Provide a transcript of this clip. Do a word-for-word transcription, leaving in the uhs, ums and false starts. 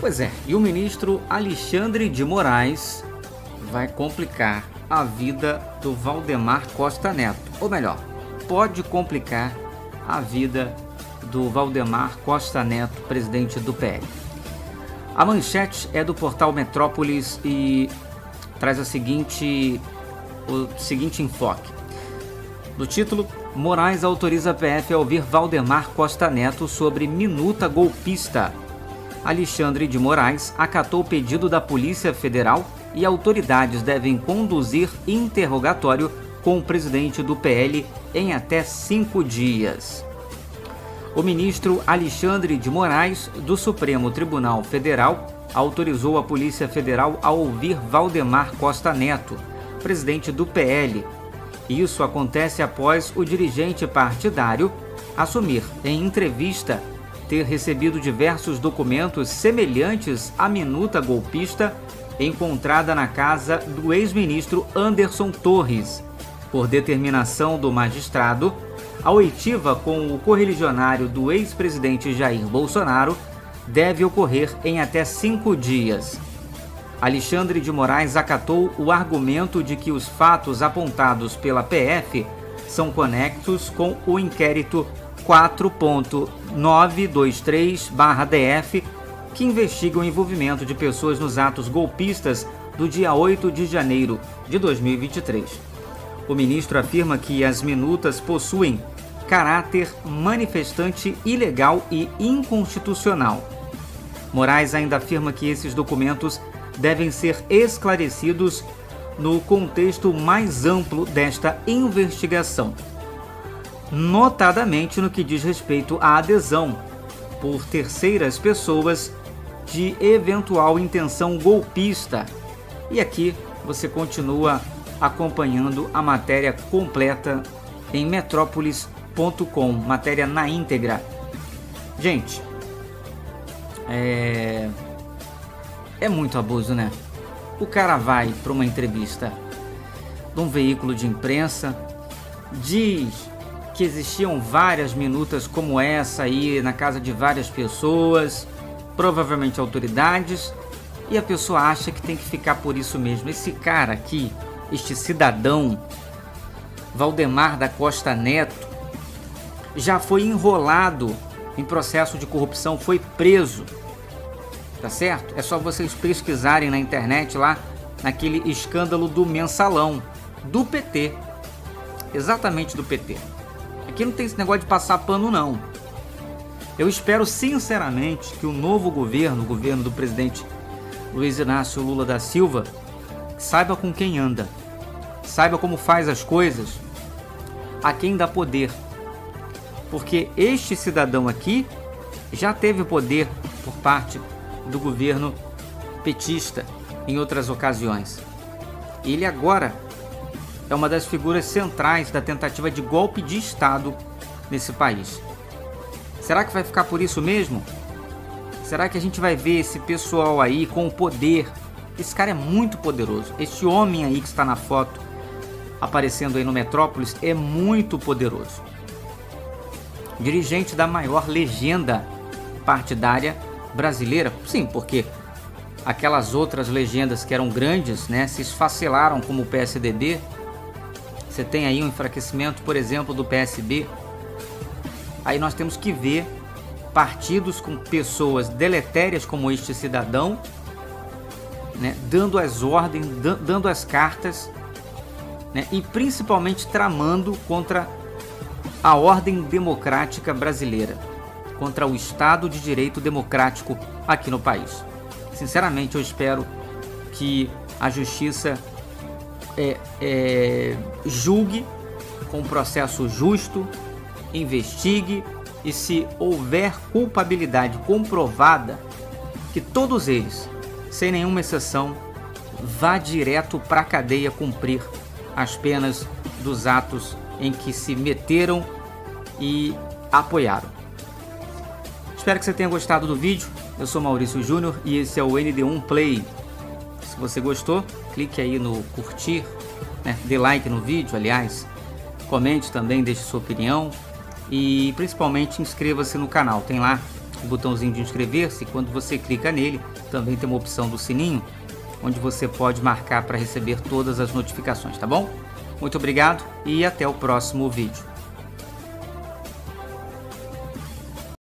Pois é, e o ministro Alexandre de Moraes vai complicar a vida do Valdemar Costa Neto. Ou melhor, pode complicar a vida do Valdemar Costa Neto, presidente do P L. A manchete é do portal Metrópolis e traz a seguinte, o seguinte enfoque. Do título, Moraes autoriza a P F a ouvir Valdemar Costa Neto sobre minuta golpista. Alexandre de Moraes acatou o pedido da Polícia Federal e autoridades devem conduzir interrogatório com o presidente do P L em até cinco dias. O ministro Alexandre de Moraes, do Supremo Tribunal Federal, autorizou a Polícia Federal a ouvir Valdemar Costa Neto, presidente do P L. Isso acontece após o dirigente partidário assumir, em entrevista, ter recebido diversos documentos semelhantes à minuta golpista encontrada na casa do ex-ministro Anderson Torres. Por determinação do magistrado, a oitiva com o correligionário do ex-presidente Jair Bolsonaro deve ocorrer em até cinco dias. Alexandre de Moraes acatou o argumento de que os fatos apontados pela P F são conexos com o inquérito quatro ponto novecentos e vinte e três barra D F, que investiga o envolvimento de pessoas nos atos golpistas do dia oito de janeiro de dois mil e vinte e três. O ministro afirma que as minutas possuem caráter manifestante ilegal e inconstitucional. Moraes ainda afirma que esses documentos devem ser esclarecidos no contexto mais amplo desta investigação, notadamente no que diz respeito à adesão por terceiras pessoas de eventual intenção golpista. E aqui você continua acompanhando a matéria completa em metrópolis ponto com, matéria na íntegra. Gente, é... é muito abuso, né? O cara vai para uma entrevista de um veículo de imprensa, diz que existiam várias minutas como essa aí na casa de várias pessoas, provavelmente autoridades, e a pessoa acha que tem que ficar por isso mesmo. Esse cara aqui, este cidadão, Valdemar da Costa Neto, já foi enrolado em processo de corrupção, foi preso, tá certo? É só vocês pesquisarem na internet lá, naquele escândalo do mensalão, do P T, exatamente do P T. Aqui não tem esse negócio de passar pano, não. Eu espero sinceramente que o novo governo, o governo do presidente Luiz Inácio Lula da Silva, saiba com quem anda, saiba como faz as coisas, a quem dá poder. Porque este cidadão aqui já teve poder por parte do governo petista em outras ocasiões. Ele agora é uma das figuras centrais da tentativa de golpe de Estado nesse país. Será que vai ficar por isso mesmo? Será que a gente vai ver esse pessoal aí com o poder? Esse cara é muito poderoso. Este homem aí que está na foto aparecendo aí no Metrópolis é muito poderoso. Dirigente da maior legenda partidária brasileira. Sim, porque aquelas outras legendas que eram grandes, né, se esfacelaram, como o P S D B. Você tem aí um enfraquecimento, por exemplo, do P S B. Aí nós temos que ver partidos com pessoas deletérias como este cidadão, né, dando as ordens, dando as cartas, né, e principalmente tramando contra a ordem democrática brasileira, contra o Estado de Direito democrático aqui no país. Sinceramente, eu espero que a justiça é, é, julgue com um processo justo, investigue e, se houver culpabilidade comprovada, que todos eles, sem nenhuma exceção, vá direto para a cadeia cumprir as penas dos atos em que se meteram e apoiaram. Espero que você tenha gostado do vídeo. Eu sou Maurício Júnior e esse é o N D um Play. Se você gostou, clique aí no curtir, né? Dê like no vídeo, aliás, comente também, deixe sua opinião e principalmente inscreva-se no canal. Tem lá o botãozinho de inscrever-se. Quando você clica nele, também tem uma opção do sininho, onde você pode marcar para receber todas as notificações, tá bom? Muito obrigado e até o próximo vídeo.